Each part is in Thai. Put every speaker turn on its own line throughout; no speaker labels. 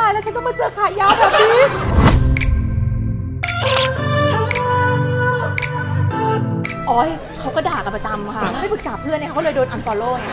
ายแล้วฉันก็มาเจอขายาวแบบนี้อ๋อเขาก็ด่ากันประจำค่ะไม่ปรึกษาเพื่อนเนี่ยเขาก็เลยโดน unfollow ไง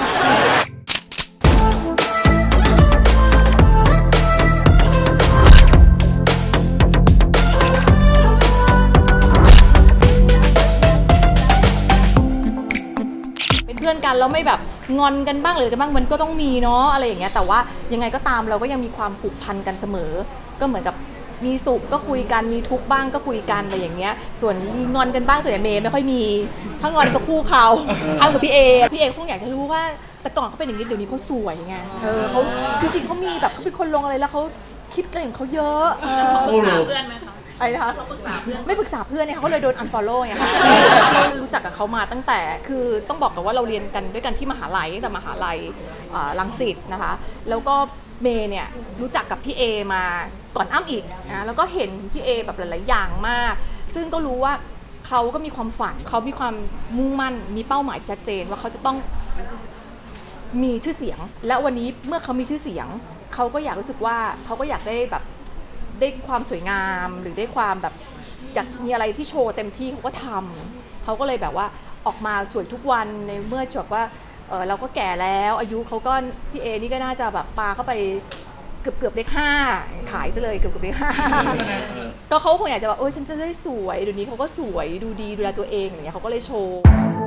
เป็นเพื่อนกันแล้วไม่แบบงอนกันบ้างหรือกันบ้างมันก็ต้องมีเนาะอะไรอย่างเงี้ยแต่ว่ายังไงก็ตามเราก็ยังมีความผูกพันกันเสมอก็เหมือนกับมีสุขก็คุยกันมีทุกข์บ้างก็คุยกันอะไรอย่างเงี้ยส่วนมีงอนกันบ้างส่วนใหญ่เมย์ไม่ค่อยมีถ้างอนกับคู่เขาเอากับพี่เอคงอยากจะรู้ว่าแต่ก่อนเขาเป็นอย่างนี้เดี๋ยวนี้เขาสวยไงเขาจริงๆเขามีแบบเขาเป็นคนลงอะไรแล้วเขาคิดอะไรของเขาเยอะ
ปรึกษาเพื่อนไหมคะ
อะไรนะคะไม่ปรึกษาเพื่อนเนี่ยเขาเลยโดน unfollow ไงคะรู้จักกับเขามาตั้งแต่คือต้องบอกกันว่าเราเรียนกันด้วยกันที่มหาลัยตั้งแต่มหาลัยรังสิตนะคะแล้วก็เมย์เนี่ยรู้จักกับพี่เอมาก่อนอ้ำอีกนะแล้วก็เห็นพี่เอแบบหลายๆอย่างมากซึ่งก็รู้ว่าเขาก็มีความฝันเขามีความมุ่งมั่นมีเป้าหมายชัดเจนว่าเขาจะต้องมีชื่อเสียงและวันนี้เมื่อเขามีชื่อเสียงเขาก็อยากรู้สึกว่าเขาก็อยากได้แบบได้ความสวยงามหรือได้ความแบบอยากมีอะไรที่โชว์เต็มที่เขาก็ทำเขาก็เลยแบบว่าออกมาสวยทุกวันในเมื่อจบว่าเราก็แก่แล้วอายุเขาก็พี่เอนี่ก็น่าจะแบบปาเข้าไปเกือบเลข5ขายซะเลยเกือบเลข5ก็เขาคงอยากจะแบบฉันจะได้สวยเดี๋ยวนี้เขาก็สวยดูดีดูแลตัวเองอย่างเงี้ยเขาก็เลยโชว์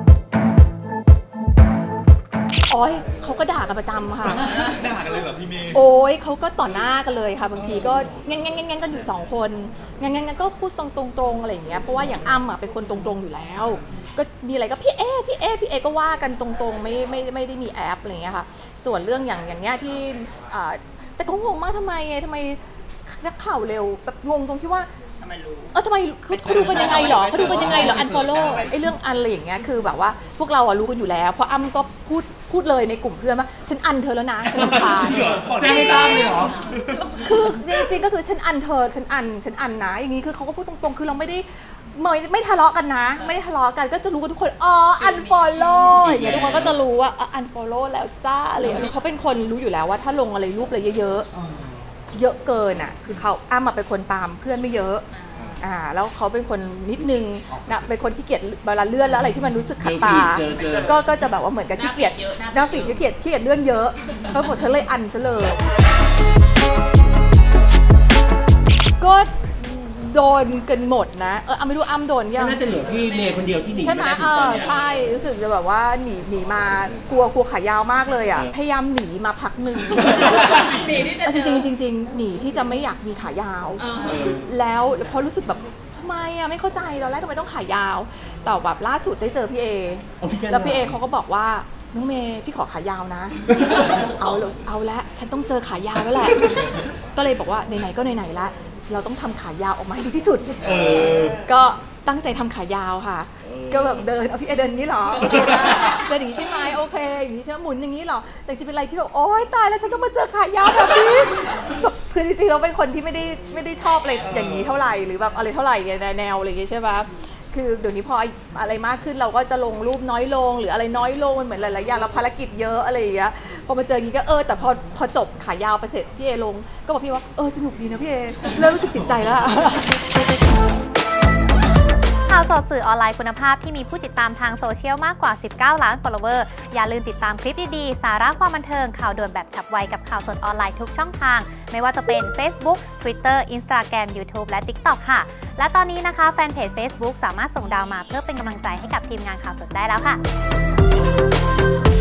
เขาก็ด่ากันประจำค่ะ
ด่ากันเลยเหรอพี่เมย์
เขาก็ต่อหน้ากันเลยค่ะบางทีก็งั้นกันอยู่2คนงั้นก็พูดตรงๆอะไรอย่างเงี้ยเพราะว่าอย่างอ้ำเป็นคนตรงๆอยู่แล้วก็มีอะไรก็พี่เอก็ว่ากันตรงๆไม่ได้มีแอปอะไรอย่างเงี้ยค่ะส่วนเรื่องอย่างเงี้ยที่แต่ก็งงมากทำไมนักข่าวเร็วแบบงงตรงที่ว่าทำไมเขาดูกันยังไงเหรอunfollow ไอ้เรื่องอันอะไรอย่างเงี้ยคือแบบว่าพวกเรารู้กันอยู่แล้วเพราะอ้ำก็พูดเลยในกลุ่มเพื่อนว่าฉันอันเธอแล้วนะฉันรำคาญ
แจ้งไม่ทราบเลยเหรอ
คือจริงๆก็คือฉันอันเธอฉันอันนะอย่างนี้คือเขาก็พูดตรงๆคือเราไม่ทะเลาะกันนะไม่ได้ทะเลาะกันก็จะรู้กันทุกคนunfollow อย่างเงี้ยทุกคนก็จะรู้ว่า unfollow แล้วจ้าอะไรเขาเป็นคนรู้อยู่แล้วว่าถ้าลงอะไรรูปอะไรเยอะเกินคือเขาอ้ำมาเป็นคนตามเพื่อนไม่เยอะแล้วเขาเป็นคนนิดนึงนะเป็นคนขี้เกียจเวลาเลื่อนแล้วอะไรที่มันรู้สึกขัดตาก็จะแบบว่าเหมือนกับขี้เกียจหน้าฝีขี้เกียจเลื่อนเยอะเขาบอกฉันเลยอันซะเลยก็โดนกันหมดนะไม่รู้อ้ำโดนยัง
น่าจะเหลือพี่เมย์คนเดียวที่หนี
ใช่ไหมใช่รู้สึกจะแบบว่าหนีมากลัวขายาวมากเลยพยายามหนีมาพักหนึ่งจริงหนีที่จะไม่อยากมีขายาวแล้วพอรู้สึกแบบทำไมไม่เข้าใจตอนแรกทำไมต้องขายาวแต่แบบล่าสุดได้เจอพี่เอแล้วพี่เอเขาก็บอกว่าน้องเมย์พี่ขอขายาวนะเอาละฉันต้องเจอขายาวแล้วแหละก็เลยบอกว่าไหนๆก็ไหนๆละเราต้องทำขายาวออกมาให้ดีที่สุดก็ตั้งใจทำขายาวค่ะก็แบบเดินพี่เอเดินนี้หรอเดินอย่างนี้ใช่ไหมโอเคอย่างนี้ใช่ไหมหมุนอย่างนี้หรอแต่จะเป็นอะไรที่แบบโอ๊ยตายแล้วฉันก็มาเจอขายาวแบบนี้คือจริงๆเราเป็นคนที่ไม่ได้ชอบอะไรอย่างนี้เท่าไหร่หรือแบบอะไรเท่าไหร่แนวอะไรอย่างเงี้ยใช่ปะคือเดี๋ยวนี้พออะไรมากขึ้นเราก็จะลงรูปน้อยลงหรืออะไรน้อยลงมันเหมือนหลายๆอย่างเราภารกิจเยอะอะไรอย่างเงี้ยพอมาเจออย่างนี้ก็แต่พอจบขายาวไปเสร็จพี่เอลงก็บอกพี่ว่าสนุกดีนะพี่เอเริ่มรู้สึกติดใจแล้ว
ข่าวสดสื่อออนไลน์คุณภาพที่มีผู้ติดตามทางโซเชียลมากกว่า19 ล้าน follower อย่าลืมติดตามคลิปดีๆสาระความบันเทิงข่าวด่วนแบบฉับไวกับข่าวสดออนไลน์ทุกช่องทางไม่ว่าจะเป็น Facebook Twitter Instagram YouTube และ TikTok ค่ะและตอนนี้นะคะแฟนเพจ Facebook สามารถส่งดาวมาเพื่อเป็นกำลังใจให้กับทีมงานข่าวสดได้แล้วค่ะ